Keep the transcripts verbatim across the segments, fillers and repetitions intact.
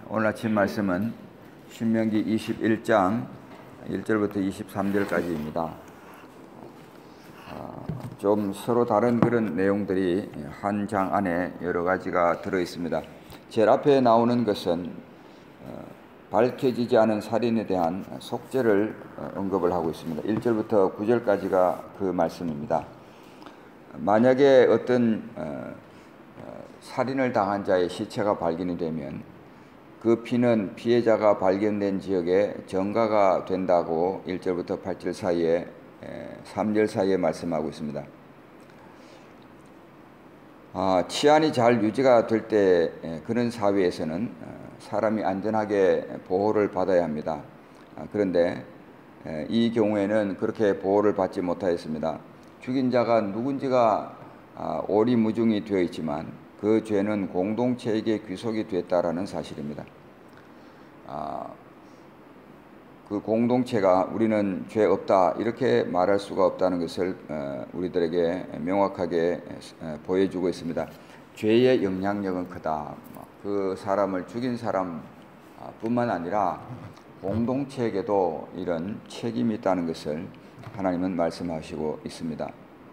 오늘 아침 말씀은 신명기 이십일 장 일 절부터 이십삼 절까지입니다. 좀 서로 다른 그런 내용들이 한 장 안에 여러 가지가 들어 있습니다. 제일 앞에 나오는 것은 밝혀지지 않은 살인에 대한 속죄를 언급을 하고 있습니다. 일 절부터 구 절까지가 그 말씀입니다. 만약에 어떤 살인을 당한 자의 시체가 발견이 되면 그 피는 피해자가 발견된 지역에 전가가 된다고 일 절부터 팔 절 사이에 삼 절 사이에 말씀하고 있습니다. 아, 치안이 잘 유지가 될 때 그런 사회에서는 사람이 안전하게 보호를 받아야 합니다. 아, 그런데 이 경우에는 그렇게 보호를 받지 못하였습니다. 죽인 자가 누군지가 아, 오리무중이 되어 있지만 그 죄는 공동체에게 귀속이 됐다라는 사실입니다. 아, 그 공동체가 우리는 죄 없다 이렇게 말할 수가 없다는 것을 어, 우리들에게 명확하게 어, 보여주고 있습니다. 죄의 영향력은 크다. 그 사람을 죽인 사람뿐만 아니라 공동체에게도 이런 책임이 있다는 것을 하나님은 말씀하시고 있습니다.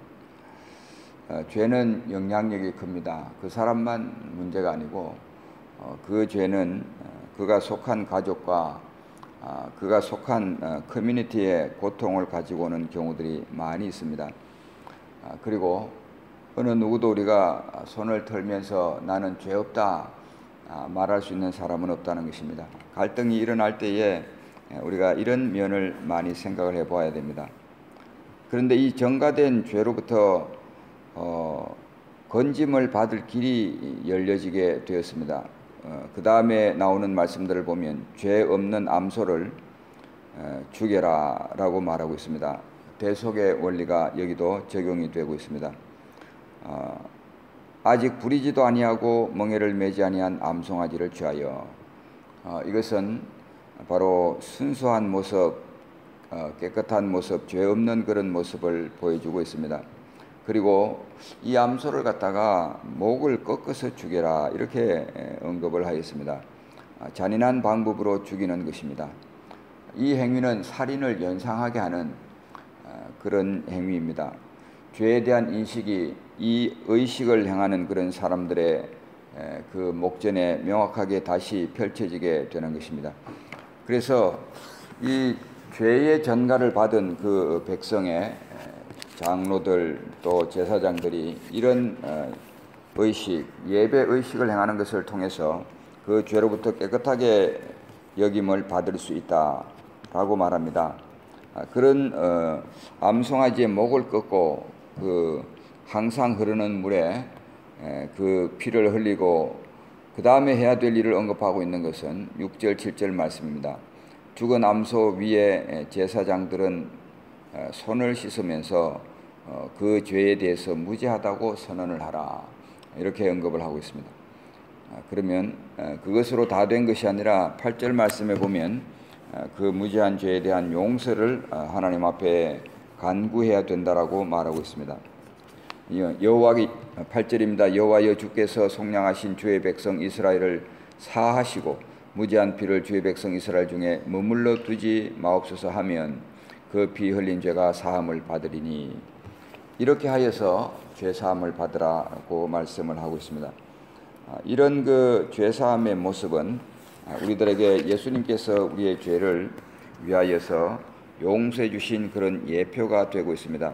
어, 죄는 영향력이 큽니다. 그 사람만 문제가 아니고 어, 그 죄는 그가 속한 가족과 어, 그가 속한 어, 커뮤니티의 고통을 가지고 오는 경우들이 많이 있습니다. 어, 그리고 어느 누구도 우리가 손을 털면서 나는 죄 없다 어, 말할 수 있는 사람은 없다는 것입니다. 갈등이 일어날 때에 우리가 이런 면을 많이 생각을 해봐야 됩니다. 그런데 이 전가된 죄로부터 어, 건짐을 받을 길이 열려지게 되었습니다. 어, 그 다음에 나오는 말씀들을 보면 죄 없는 암소를 어, 죽여라 라고 말하고 있습니다. 대속의 원리가 여기도 적용이 되고 있습니다. 어, 아직 부리지도 아니하고 멍에를 매지 아니한 암송아지를 취하여 어, 이것은 바로 순수한 모습, 어, 깨끗한 모습, 죄 없는 그런 모습을 보여주고 있습니다. 그리고 이 암소를 갖다가 목을 꺾어서 죽여라 이렇게 언급을 하였습니다. 잔인한 방법으로 죽이는 것입니다. 이 행위는 살인을 연상하게 하는 그런 행위입니다. 죄에 대한 인식이 이 의식을 행하는 그런 사람들의 그 목전에 명확하게 다시 펼쳐지게 되는 것입니다. 그래서 이 죄의 전가를 받은 그 백성의 장로들 또 제사장들이 이런 의식, 예배 의식을 행하는 것을 통해서 그 죄로부터 깨끗하게 여김을 받을 수 있다라고 말합니다. 그런 어, 암송아지의 목을 꺾고 그 항상 흐르는 물에 그 피를 흘리고 그 다음에 해야 될 일을 언급하고 있는 것은 육 절, 칠 절 말씀입니다. 죽은 암소 위에 제사장들은 손을 씻으면서 그 죄에 대해서 무죄하다고 선언을 하라 이렇게 언급을 하고 있습니다. 그러면 그것으로 다 된 것이 아니라 팔 절 말씀에 보면 그 무죄한 죄에 대한 용서를 하나님 앞에 간구해야 된다라고 말하고 있습니다. 여호와 팔 절입니다. 여호와여 주께서 속량하신 주의 백성 이스라엘을 사하시고 무죄한 피를 주의 백성 이스라엘 중에 머물러 두지 마옵소서 하면 그 피 흘린 죄가 사함을 받으리니 이렇게 하여서 죄 사함을 받으라고 말씀을 하고 있습니다. 이런 그 죄 사함의 모습은 우리들에게 예수님께서 우리의 죄를 위하여서 용서해 주신 그런 예표가 되고 있습니다.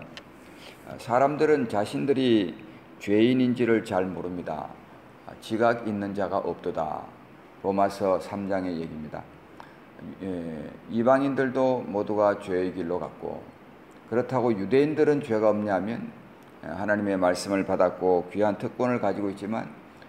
사람들은 자신들이 죄인인지를 잘 모릅니다. 지각 있는 자가 없도다. 로마서 삼 장의 얘기입니다. 예, 이방인들도 모두가 죄의 길로 갔고 그렇다고 유대인들은 죄가 없냐면 하나님의 말씀을 받았고 귀한 특권을 가지고 있지만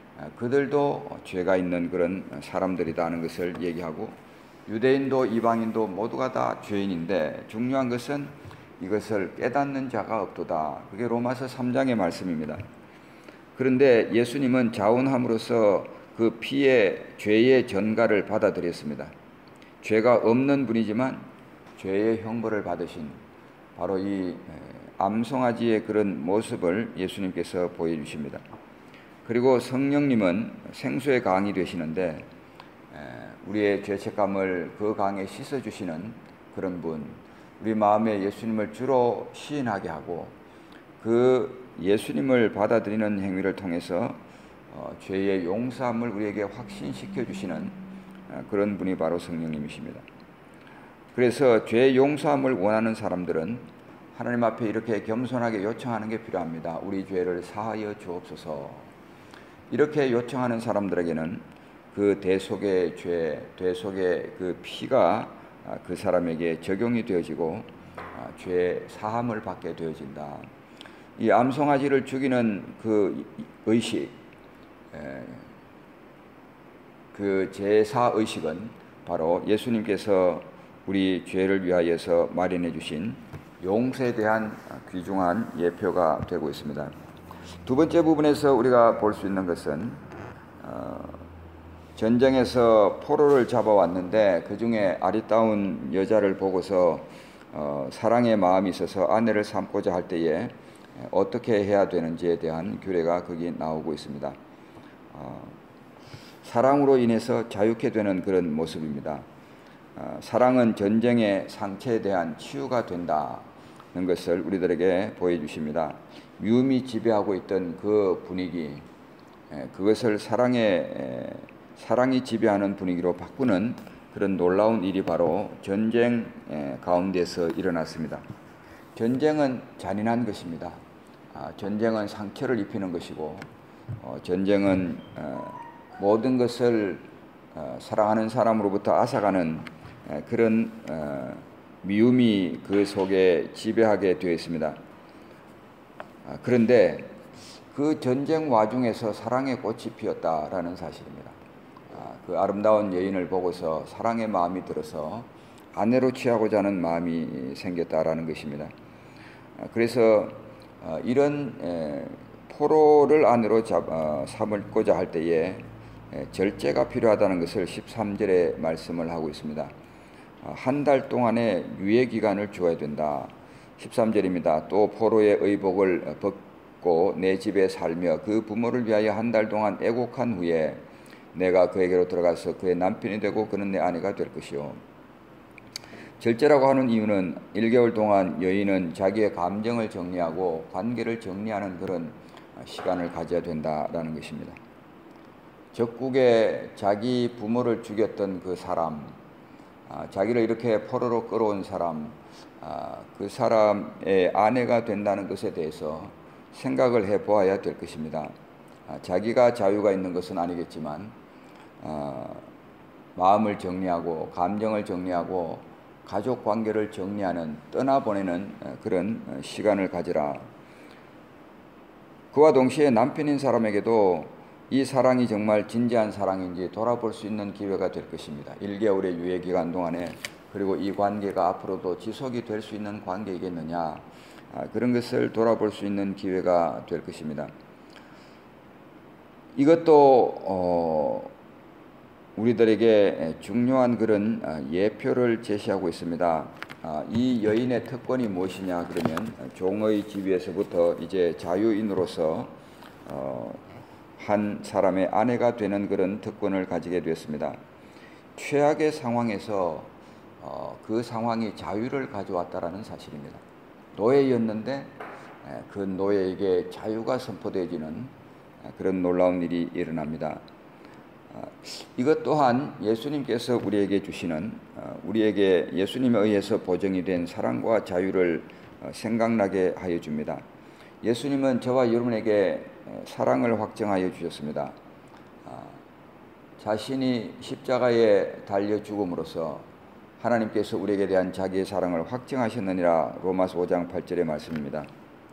그들도 죄가 있는 그런 사람들이라는 것을 얘기하고 유대인도 이방인도 모두가 다 죄인인데 중요한 것은 이것을 깨닫는 자가 없도다. 그게 로마서 삼 장의 말씀입니다. 그런데 예수님은 자원함으로써 그 피의 죄의 전가를 받아들였습니다. 죄가 없는 분이지만 죄의 형벌을 받으신 바로 이 암송아지의 그런 모습을 예수님께서 보여주십니다. 그리고 성령님은 생수의 강이 되시는데 우리의 죄책감을 그 강에 씻어주시는 그런 분, 우리 마음에 예수님을 주로 시인하게 하고 그 예수님을 받아들이는 행위를 통해서 어, 죄의 용서함을 우리에게 확신시켜 주시는 어, 그런 분이 바로 성령님이십니다. 그래서 죄의 용서함을 원하는 사람들은 하나님 앞에 이렇게 겸손하게 요청하는 게 필요합니다. 우리 죄를 사하여 주옵소서. 이렇게 요청하는 사람들에게는 그 대속의 죄, 대속의 그 피가 그 사람에게 적용이 되어지고 죄 사함을 받게 되어진다. 이 암송아지를 죽이는 그 의식, 그 제사 의식은 바로 예수님께서 우리 죄를 위하여서 마련해 주신 용서에 대한 귀중한 예표가 되고 있습니다. 두 번째 부분에서 우리가 볼 수 있는 것은 어, 전쟁에서 포로를 잡아왔는데 그 중에 아리따운 여자를 보고서 어, 사랑의 마음이 있어서 아내를 삼고자 할 때에 어떻게 해야 되는지에 대한 규례가 거기 나오고 있습니다. 어, 사랑으로 인해서 자유케 되는 그런 모습입니다. 어, 사랑은 전쟁의 상처에 대한 치유가 된다는 것을 우리들에게 보여주십니다. 미움이 지배하고 있던 그 분위기, 에, 그것을 사랑의 에, 사랑이 지배하는 분위기로 바꾸는 그런 놀라운 일이 바로 전쟁 에, 가운데서 일어났습니다. 전쟁은 잔인한 것입니다. 아, 전쟁은 상처를 입히는 것이고 어, 전쟁은 어, 모든 것을 어, 사랑하는 사람으로부터 앗아가는 에, 그런 어, 미움이 그 속에 지배하게 되어 있습니다. 아, 그런데 그 전쟁 와중에서 사랑의 꽃이 피었다라는 사실입니다. 아, 그 아름다운 여인을 보고서 사랑의 마음이 들어서 아내로 취하고자 하는 마음이 생겼다라는 것입니다. 아, 그래서 어, 이런 에, 포로를 아내로 잡, 어, 삼고자 할 때에 에, 절제가 필요하다는 것을 십삼 절에 말씀을 하고 있습니다. 어, 한 달 동안의 유예 기간을 주어야 된다. 십삼 절입니다. 또 포로의 의복을 벗고 내 집에 살며 그 부모를 위하여 한 달 동안 애곡한 후에 내가 그에게로 들어가서 그의 남편이 되고 그는 내 아내가 될 것이요. 절제라고 하는 이유는 일 개월 동안 여인은 자기의 감정을 정리하고 관계를 정리하는 그런 시간을 가져야 된다라는 것입니다. 적국에 자기 부모를 죽였던 그 사람, 아, 자기를 이렇게 포로로 끌어온 사람, 아, 그 사람의 아내가 된다는 것에 대해서 생각을 해보아야 될 것입니다. 아, 자기가 자유가 있는 것은 아니겠지만 아, 마음을 정리하고 감정을 정리하고 가족 관계를 정리하는, 떠나보내는 그런 시간을 가지라. 그와 동시에 남편인 사람에게도 이 사랑이 정말 진지한 사랑인지 돌아볼 수 있는 기회가 될 것입니다. 일 개월의 유예 기간 동안에 그리고 이 관계가 앞으로도 지속이 될 수 있는 관계이겠느냐, 그런 것을 돌아볼 수 있는 기회가 될 것입니다. 이것도 어, 우리들에게 중요한 그런 예표를 제시하고 있습니다. 이 여인의 특권이 무엇이냐 그러면 종의 지위에서부터 이제 자유인으로서 한 사람의 아내가 되는 그런 특권을 가지게 되었습니다. 최악의 상황에서 그 상황이 자유를 가져왔다라는 사실입니다. 노예였는데 그 노예에게 자유가 선포되어지는 그런 놀라운 일이 일어납니다. 이것 또한 예수님께서 우리에게 주시는, 우리에게 예수님에 의해서 보정이 된 사랑과 자유를 생각나게 하여 줍니다. 예수님은 저와 여러분에게 사랑을 확정하여 주셨습니다. 자신이 십자가에 달려 죽음으로써 하나님께서 우리에게 대한 자기의 사랑을 확증하셨느니라. 로마서 오 장 팔 절의 말씀입니다.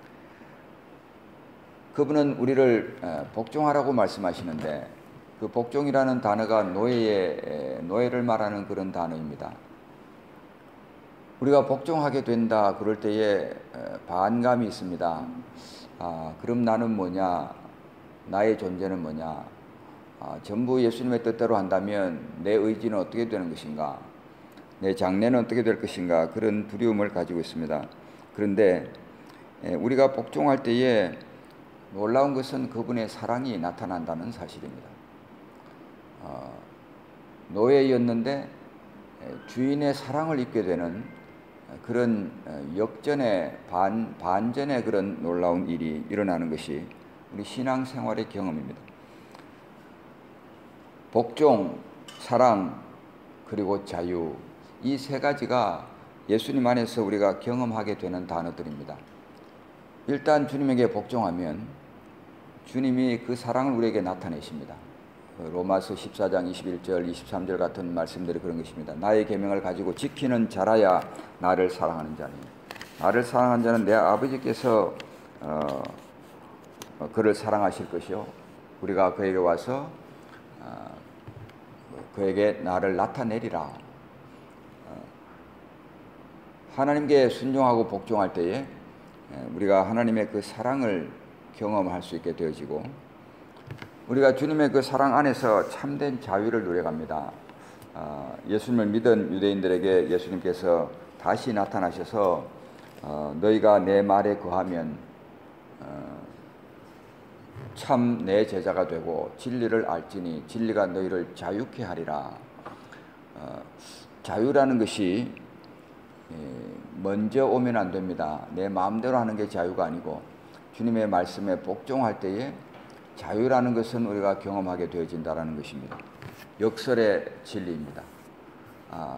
그분은 우리를 복종하라고 말씀하시는데 그 복종이라는 단어가 노예의, 노예를 말하는 그런 단어입니다. 우리가 복종하게 된다 그럴 때에 반감이 있습니다. 아, 그럼 나는 뭐냐? 나의 존재는 뭐냐? 아, 전부 예수님의 뜻대로 한다면 내 의지는 어떻게 되는 것인가? 내 장래는 어떻게 될 것인가? 그런 두려움을 가지고 있습니다. 그런데 우리가 복종할 때에 놀라운 것은 그분의 사랑이 나타난다는 사실입니다. 어, 노예였는데 주인의 사랑을 입게 되는 그런 역전의 반, 반전의 그런 놀라운 일이 일어나는 것이 우리 신앙생활의 경험입니다. 복종, 사랑, 그리고 자유, 이 세 가지가 예수님 안에서 우리가 경험하게 되는 단어들입니다. 일단 주님에게 복종하면 주님이 그 사랑을 우리에게 나타내십니다. 로마서 십사 장 이십일 절 이십삼 절 같은 말씀들이 그런 것입니다. 나의 계명을 가지고 지키는 자라야 나를 사랑하는 자니, 나를 사랑하는 자는 내 아버지께서 어, 그를 사랑하실 것이요 우리가 그에게 와서 어, 그에게 나를 나타내리라. 어, 하나님께 순종하고 복종할 때에 우리가 하나님의 그 사랑을 경험할 수 있게 되어지고, 우리가 주님의 그 사랑 안에서 참된 자유를 누려갑니다. 어, 예수님을 믿은 유대인들에게 예수님께서 다시 나타나셔서 어, 너희가 내 말에 거하면 어, 참 내 제자가 되고 진리를 알지니 진리가 너희를 자유케 하리라. 어, 자유라는 것이 먼저 오면 안 됩니다. 내 마음대로 하는 게 자유가 아니고 주님의 말씀에 복종할 때에 자유라는 것은 우리가 경험하게 되어진다는 것입니다. 역설의 진리입니다. 아,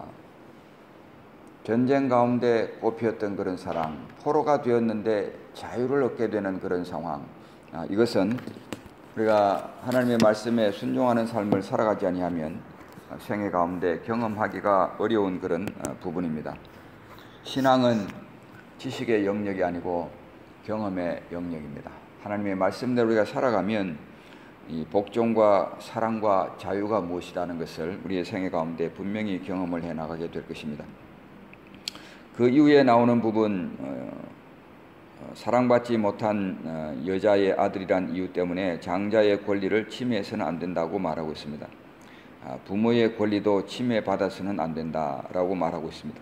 전쟁 가운데 꽃피었던 그런 사랑, 포로가 되었는데 자유를 얻게 되는 그런 상황, 아, 이것은 우리가 하나님의 말씀에 순종하는 삶을 살아가지 아니하면 생애 가운데 경험하기가 어려운 그런 부분입니다. 신앙은 지식의 영역이 아니고 경험의 영역입니다. 하나님의 말씀대로 우리가 살아가면 이 복종과 사랑과 자유가 무엇이라는 것을 우리의 생애 가운데 분명히 경험을 해나가게 될 것입니다. 그 이후에 나오는 부분, 어, 사랑받지 못한 어, 여자의 아들이란 이유 때문에 장자의 권리를 침해해서는 안 된다고 말하고 있습니다. 아, 부모의 권리도 침해받아서는 안 된다라고 말하고 있습니다.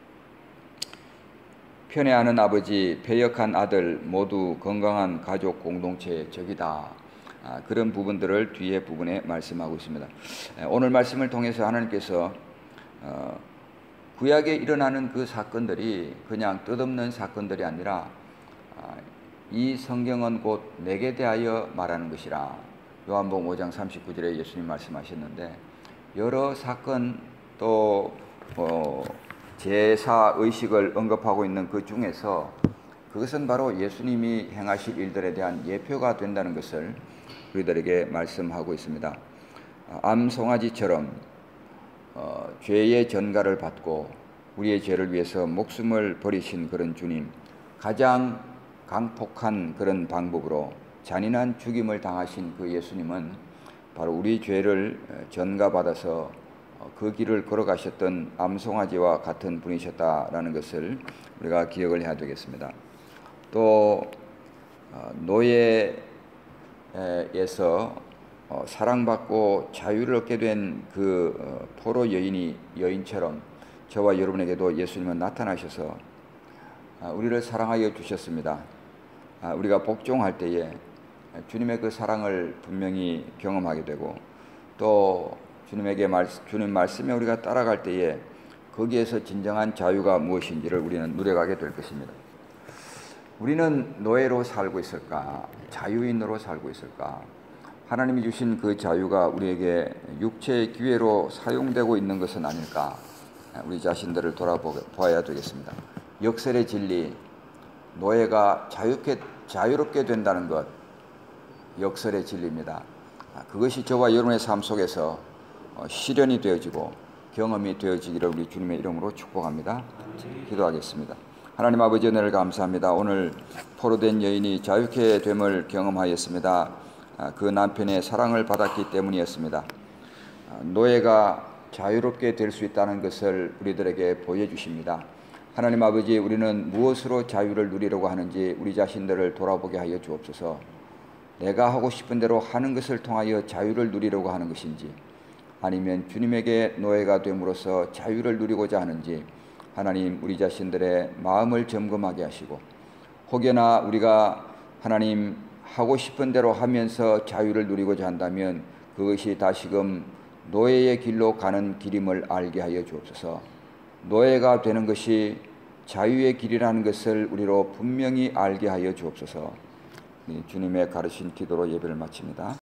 편애하는 아버지, 패역한 아들 모두 건강한 가족 공동체의 적이다. 아, 그런 부분들을 뒤에 부분에 말씀하고 있습니다. 오늘 말씀을 통해서 하나님께서 어, 구약에 일어나는 그 사건들이 그냥 뜻없는 사건들이 아니라 아, 이 성경은 곧 내게 대하여 말하는 것이라. 요한복음 오 장 삼십구 절에 예수님 말씀하셨는데, 여러 사건 또 어, 제사 의식을 언급하고 있는 그 중에서 그것은 바로 예수님이 행하실 일들에 대한 예표가 된다는 것을 우리들에게 말씀하고 있습니다. 암송아지처럼 어, 죄의 전가를 받고 우리의 죄를 위해서 목숨을 버리신 그런 주님, 가장 강폭한 그런 방법으로 잔인한 죽임을 당하신 그 예수님은 바로 우리 죄를 전가받아서 그 길을 걸어가셨던 암송아지와 같은 분이셨다라는 것을 우리가 기억을 해야 되겠습니다. 또 노예에서 사랑받고 자유를 얻게 된 그 포로 여인이 여인처럼 저와 여러분에게도 예수님은 나타나셔서 우리를 사랑하여 주셨습니다. 우리가 복종할 때에 주님의 그 사랑을 분명히 경험하게 되고, 또 주님에게 말, 주님 말씀에 우리가 따라갈 때에 거기에서 진정한 자유가 무엇인지를 우리는 누려가게 될 것입니다. 우리는 노예로 살고 있을까? 자유인으로 살고 있을까? 하나님이 주신 그 자유가 우리에게 육체의 기회로 사용되고 있는 것은 아닐까? 우리 자신들을 돌아보아야 되겠습니다. 역설의 진리, 노예가 자유롭게, 자유롭게 된다는 것, 역설의 진리입니다. 그것이 저와 여러분의 삶 속에서 실현이 되어지고 경험이 되어지기를 우리 주님의 이름으로 축복합니다. 기도하겠습니다. 하나님 아버지, 은혜를 감사합니다. 오늘 포로된 여인이 자유케 됨을 경험하였습니다. 그 남편의 사랑을 받았기 때문이었습니다. 노예가 자유롭게 될 수 있다는 것을 우리들에게 보여주십니다. 하나님 아버지, 우리는 무엇으로 자유를 누리려고 하는지 우리 자신들을 돌아보게 하여 주옵소서. 내가 하고 싶은 대로 하는 것을 통하여 자유를 누리려고 하는 것인지, 아니면 주님에게 노예가 됨으로써 자유를 누리고자 하는지 하나님 우리 자신들의 마음을 점검하게 하시고, 혹여나 우리가 하나님 하고 싶은 대로 하면서 자유를 누리고자 한다면 그것이 다시금 노예의 길로 가는 길임을 알게 하여 주옵소서. 노예가 되는 것이 자유의 길이라는 것을 우리로 분명히 알게 하여 주옵소서. 주님의 가르친 기도로 예배를 마칩니다.